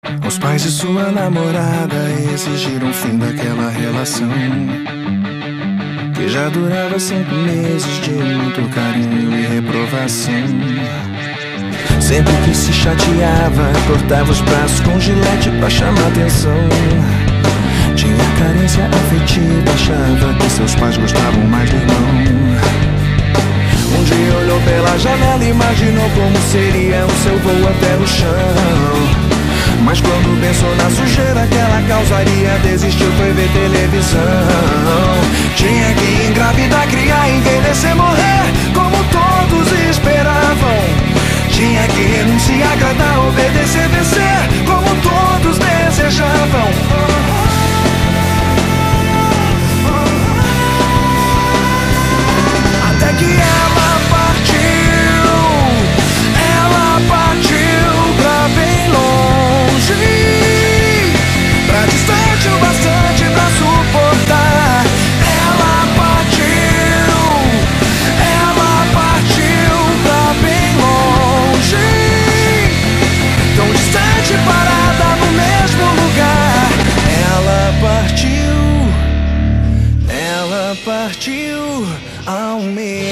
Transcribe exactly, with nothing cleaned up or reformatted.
Os pais de sua namorada exigiram o fim daquela relação, que já durava cinco meses de muito carinho e reprovação. Sempre que se chateava, cortava os braços com gilete pra chamar atenção. Tinha carência afetiva, achava que seus pais gostavam mais do irmão. Um dia olhou pela janela e imaginou como seria o seu voo até o chão. Mas quando pensou na sujeira que ela causaria, desistiu, foi ver televisão. Tinha que engravidar, criar, envelhecer, morrer, como todos esperavam. Tinha que renunciar, agradar, obedecer, vencer, como todos desejavam. Até que ela partiu, ela partiu pra bem longe, pra distante o bastante pra suportar. Ela partiu, ela partiu pra bem longe, tão distante, parada no mesmo lugar. Ela partiu, ela partiu ao meio.